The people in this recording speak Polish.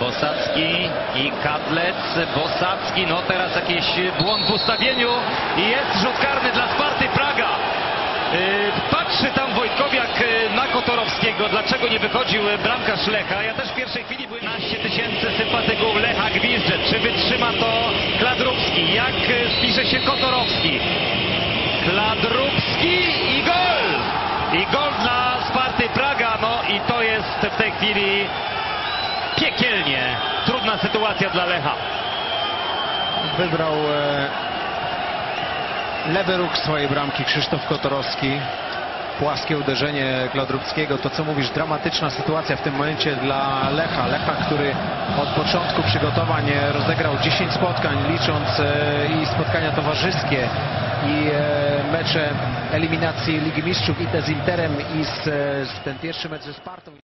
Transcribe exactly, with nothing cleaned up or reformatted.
Bosacki i Kadlec. Bosacki, no teraz jakiś błąd w ustawieniu i jest rzut karny dla Sparty Praga. Patrzy tam Wojtkowiak na Kotorowskiego, dlaczego nie wychodził bramkarz Lecha. Ja też w pierwszej chwili byłem naście tysięcy sympatyków Lecha gwizdże. Czy wytrzyma to Kladrubski? Jak spisze się Kotorowski? Kladrubski i gol! I gol dla Sparty Praga, no i to jest w tej chwili piekielnie trudna sytuacja dla Lecha. Wybrał e, lewy róg swojej bramki Krzysztof Kotorowski. Płaskie uderzenie Kladrubskiego. To co mówisz, dramatyczna sytuacja w tym momencie dla Lecha. Lecha, który od początku przygotowań rozegrał dziesięć spotkań, licząc e, i spotkania towarzyskie, i e, mecze eliminacji Ligi Mistrzów, i te z Interem, i z, e, z ten pierwszy mecz ze Spartą.